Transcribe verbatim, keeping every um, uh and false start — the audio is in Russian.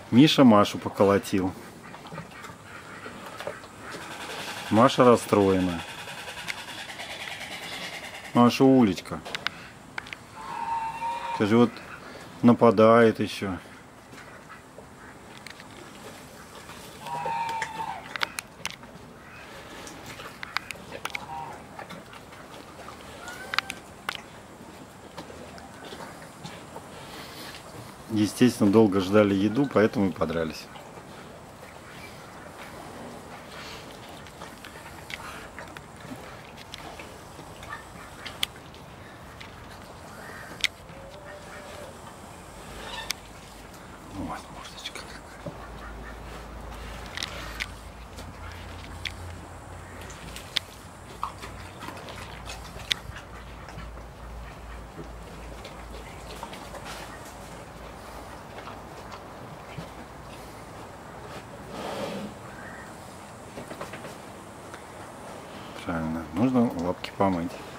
Миша Машу поколотил. Маша расстроена. Маша Улечка. Это же вот нападает еще. Естественно, долго ждали еду, поэтому и подрались. Вот мордочка какая. Правильно, нужно лапки помыть.